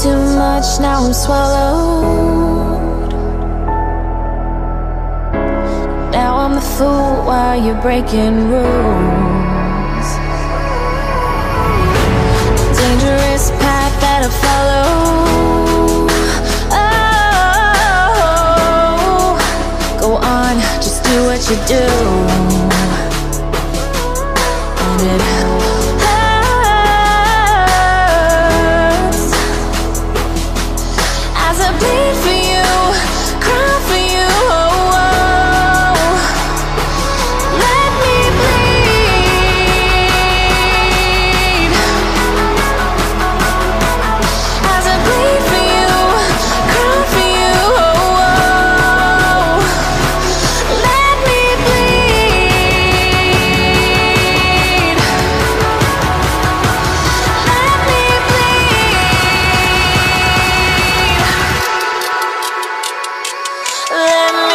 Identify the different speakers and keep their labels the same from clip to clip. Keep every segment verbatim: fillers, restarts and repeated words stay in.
Speaker 1: too much, now I'm swallowed. Now I'm the fool while you're breaking rules. Dangerous path that I follow. Oh, go on, just do what you do. And it bleed for you, cry for you, oh, oh. Let me bleed. As I bleed for you, cry for you, oh, oh. Let me bleed. Let me bleed. Let me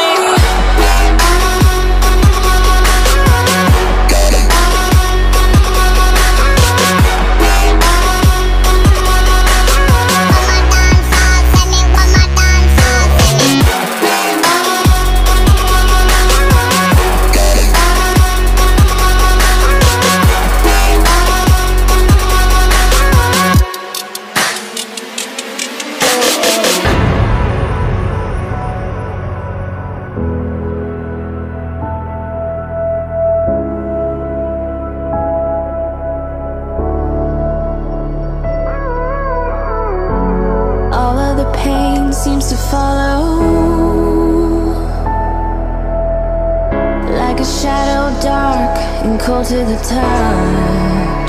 Speaker 1: seems to follow like a shadow, dark and cold to the touch.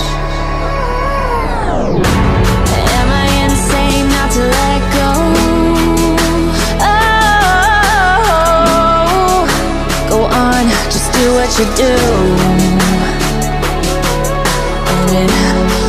Speaker 1: Am I insane not to let go? Oh, go on, just do what you do. And it